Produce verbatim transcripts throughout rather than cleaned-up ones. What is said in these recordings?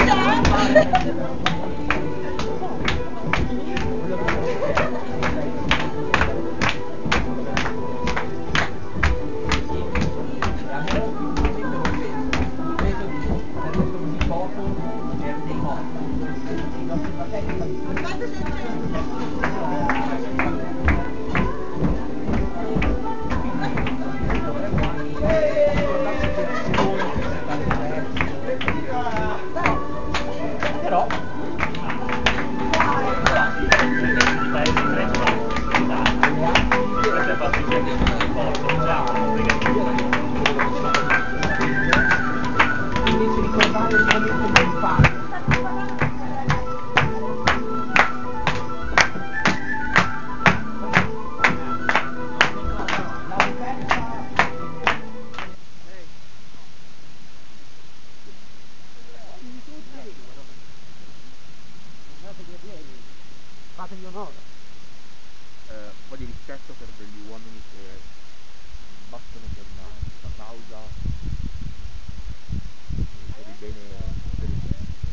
Fategli onore. Eh, un po' di rispetto per degli uomini che battono per una, una causa, per il bene per il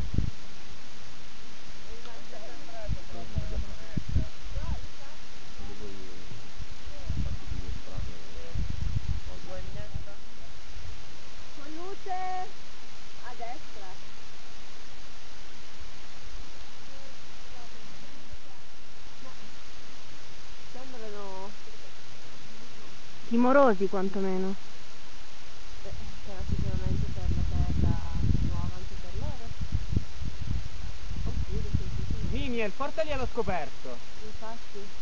noi non abbiamo una fede. Solo voi fate dimostrare cose. Con luce a destra. Sembrano timorosi quantomeno. Beh, sarà sicuramente per la terra nuova anche per loro. Oppure semplicemente. Mimiel, portali allo scoperto. Infatti.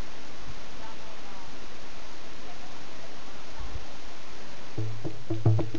Thank you.